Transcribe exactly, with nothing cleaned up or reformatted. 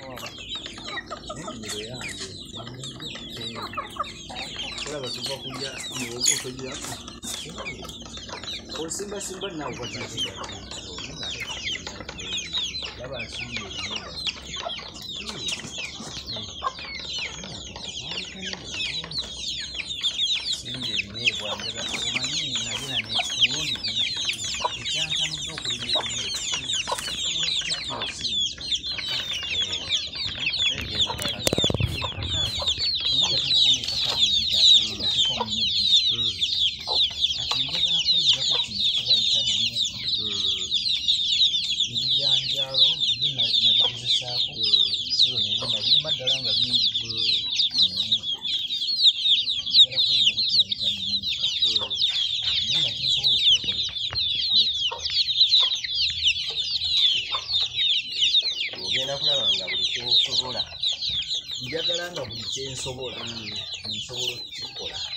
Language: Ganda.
Ennimiro yange olaba tuva kulya muwogo togyako osimbasimba nawe ukakikiga laba nsimba ebinyeebwa simba ebinyeebwa njala omanyi nagena nemulundi ekyantamudde okulima ebinyeebwa ebijanjalo nabigezesaako siro nebina birima ddala nga bingi njagala kwejja kuti yayitaminyuka naye nga tinsobola okwekola ogenda kulaba nga buli kyensobola njagala nga buli kyensobola nsobola okukikola